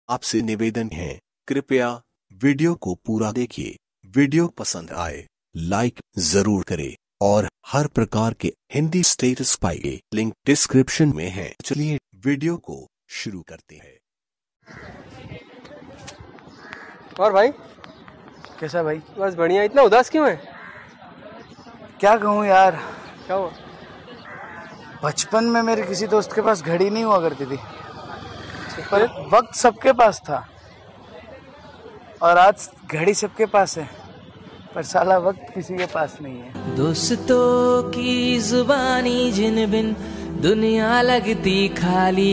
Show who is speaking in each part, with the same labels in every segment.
Speaker 1: आपसे निवेदन है, कृपया वीडियो को पूरा देखिए। वीडियो पसंद आए लाइक जरूर करें और हर प्रकार के हिंदी स्टेटस पाइए, लिंक डिस्क्रिप्शन में है। चलिए वीडियो को शुरू करते हैं।
Speaker 2: और भाई
Speaker 3: कैसा भाई?
Speaker 2: बस बढ़िया। इतना उदास क्यों है?
Speaker 3: क्या कहूँ यार,
Speaker 2: क्या हुआ?
Speaker 3: बचपन में मेरे किसी दोस्त के पास घड़ी नहीं हुआ करती थी, पर वक्त सबके पास था। और आज घड़ी सबके पास है, पर साला वक्त किसी के पास नहीं है।
Speaker 4: दोस्तों की जुबानी जिन बिन दुनिया लगती खाली।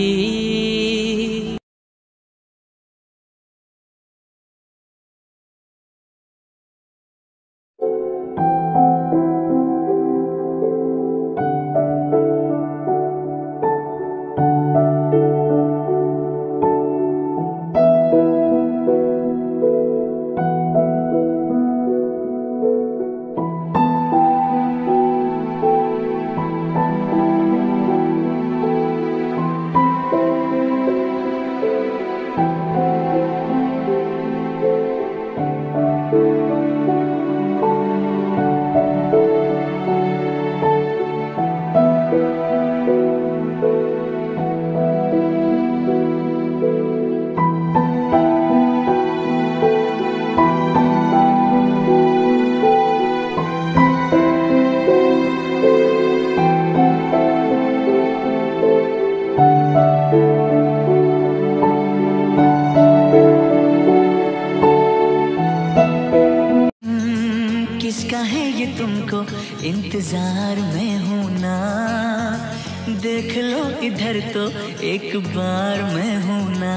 Speaker 4: किसका है ये तुमको इंतजार में हूँ ना, देख लो इधर तो एक बार मैं हूँ ना।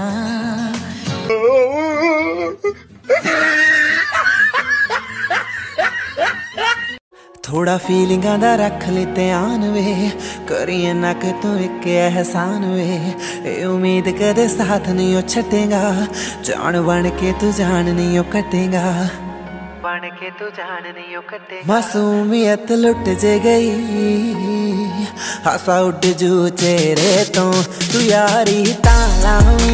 Speaker 4: थोड़ा फीलिंग आंदा रख ले ध्यान वे, करिए ना कि तू एक एहसान वे। ए उम्मीद कदे साथ नहीं ओ छटेगा, जान बन के तू जान नहीं ओ कटेगा, बन के तू जान नहीं ओ कटेगा। मासूमियत लुट जे गई, हासा उठ जू चेहरे तो तू यारी तालावी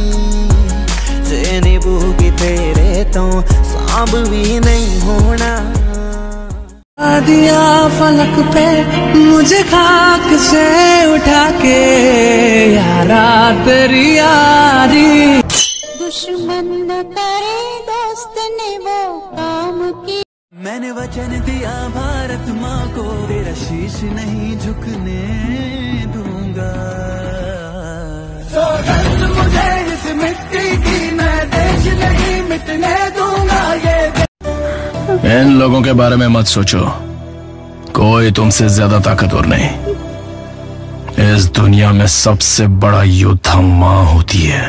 Speaker 4: जे निभूगी तेरे तो सांभ भी नहीं होना। दिया फलक पे मुझे खाक से उठा के यारा तेरी यारी।
Speaker 5: दुश्मन न करे दोस्त ने वो काम की।
Speaker 4: मैंने वचन दिया भारत माँ को, तेरा शीश नहीं झुकने दूंगा। मुझे इस मिट्टी की मैं देश नहीं मिटने दूंगा। ये
Speaker 6: इन लोगों के बारे में मत सोचो, कोई तुमसे ज्यादा ताकतवर नहीं। इस दुनिया में सबसे बड़ा योद्धा माँ होती है।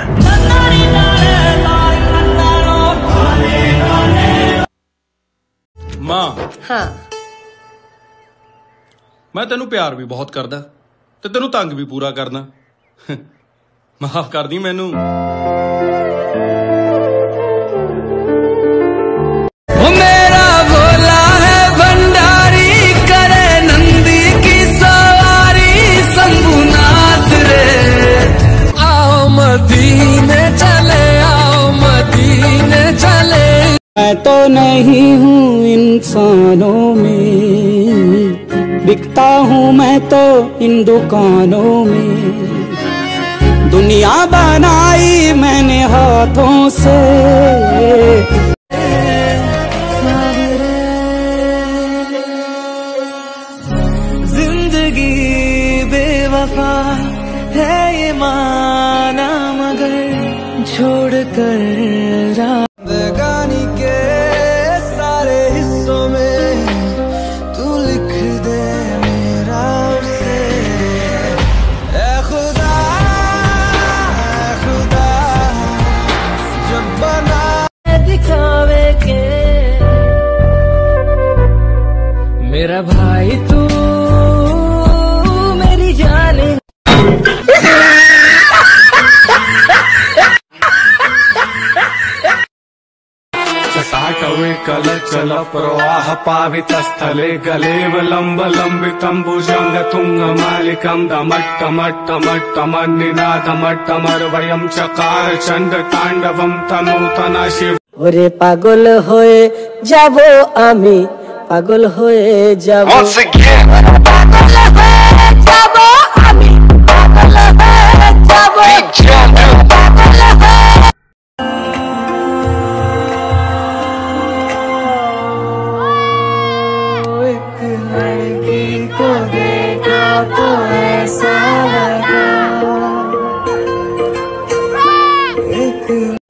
Speaker 7: माँ,
Speaker 8: हाँ,
Speaker 7: मैं तेनू प्यार भी बहुत करदा ते तेनू तंग भी पूरा करना। माफ कर दी मैनू।
Speaker 4: मैं तो नहीं हूँ इंसानों में, बिकता हूँ मैं तो इन दुकानों में। दुनिया बनाई मैंने हाथों से, जिंदगी बेवफा है ये माना, मगर छोड़ कर जिंदगानी के सारे हिस्सों में तू लिख दे मेरा उसे। ऐ खुदा जब बना दिखावे के मेरा भाई तू मेरी जान।
Speaker 7: चटा कौवे
Speaker 8: कलचल प्रवाह पावितस्थले गलेवलम्बलम्बितं भुजङ्गतुङ्गमालिकं दमट्टमट्टमट्टमट्टमन्निनादमट्टमर्वयं चकार चण्डताण्डवं तनूतना शिव।
Speaker 9: ওরে পাগল হয়ে যাব আমি, পাগল হয়ে যাব,
Speaker 10: Once again,
Speaker 9: পাগল হয়ে যাব আমি, পাগল হয়ে যাব, পাগল হয়ে। एक लड़की को देखा तो ऐसा लगा, एक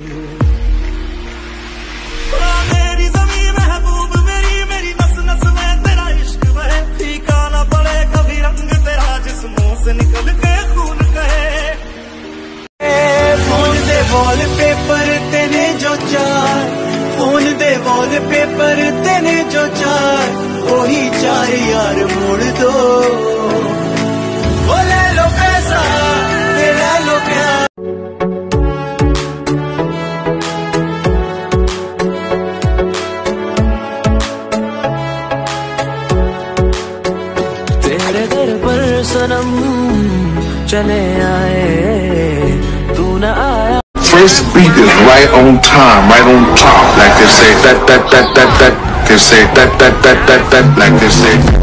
Speaker 4: वॉलपेपर तेने जो चार, फोन दे वॉलपेपर तेने जो चार, वही चार यार मोड़ दो, वो ले लो पैसा ले लो प्यार। तेरे दर पर सनम चले आए, तू न आया।
Speaker 10: first beat is right on time, right on top. Like they say, that, they say, that, like they say.